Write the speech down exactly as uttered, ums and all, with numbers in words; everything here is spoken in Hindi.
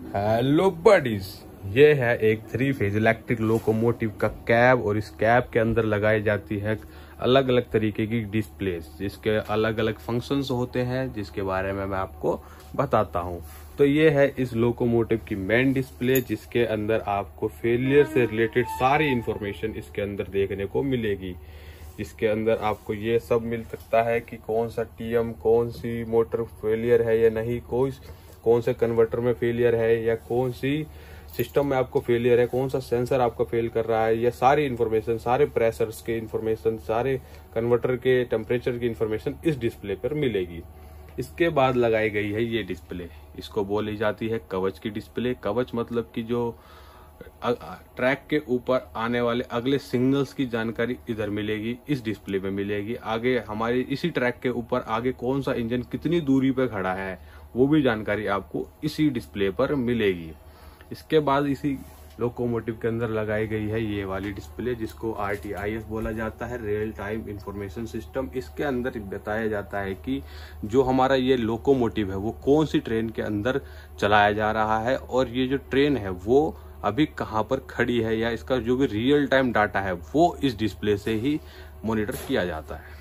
हेलो बडीज, ये है एक थ्री फेज इलेक्ट्रिक लोकोमोटिव का कैब और इस कैब के अंदर लगाई जाती है अलग अलग तरीके की डिस्प्लेस, जिसके अलग अलग फंक्शंस होते हैं, जिसके बारे में मैं आपको बताता हूँ। तो ये है इस लोकोमोटिव की मेन डिस्प्ले, जिसके अंदर आपको फेलियर से रिलेटेड सारी इंफॉर्मेशन इसके अंदर देखने को मिलेगी। इसके अंदर आपको ये सब मिल सकता है कि कौन सा टीएम, कौन सी मोटर फेलियर है या नहीं, कोई कौन से कन्वर्टर में फेलियर है या कौन सी सिस्टम में आपको फेलियर है, कौन सा सेंसर आपका फेल कर रहा है, ये सारी इन्फॉर्मेशन, सारे प्रेशर्स के इन्फॉर्मेशन, सारे कन्वर्टर के टेम्परेचर की इन्फॉर्मेशन इस डिस्प्ले पर मिलेगी। इसके बाद लगाई गई है ये डिस्प्ले, इसको बोली जाती है कवच की डिस्प्ले। कवच मतलब कि जो ट्रैक के ऊपर आने वाले अगले सिग्नल्स की जानकारी इधर मिलेगी, इस डिस्प्ले में मिलेगी। आगे हमारे इसी ट्रैक के ऊपर आगे कौन सा इंजन कितनी दूरी पे खड़ा है, वो भी जानकारी आपको इसी डिस्प्ले पर मिलेगी। इसके बाद इसी लोकोमोटिव के अंदर लगाई गई है ये वाली डिस्प्ले, जिसको आर टी आई एस बोला जाता है, रियल टाइम इंफॉर्मेशन सिस्टम। इसके अंदर बताया जाता है कि जो हमारा ये लोकोमोटिव है वो कौन सी ट्रेन के अंदर चलाया जा रहा है और ये जो ट्रेन है वो अभी कहाँ पर खड़ी है, या इसका जो भी रियल टाइम डाटा है वो इस डिस्प्ले से ही मॉनिटर किया जाता है।